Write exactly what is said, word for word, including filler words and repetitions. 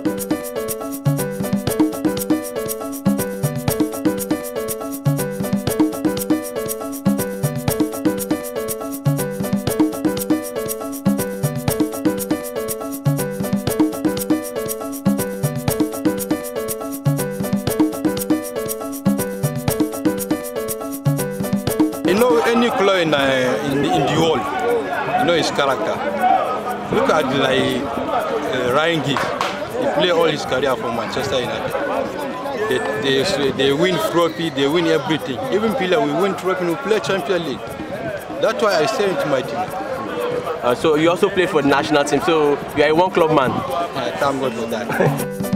You know, any club in, uh, in, in the world, you know his character. Look at like uh, Ryan Giggs. He played all his career for Manchester United. They, they, they win trophy, they win everything. Even Pila, we win trophy, we play Champions League. That's why I stay into my team. Uh, so you also play for the national team, so you are a one club man. I thank God for that.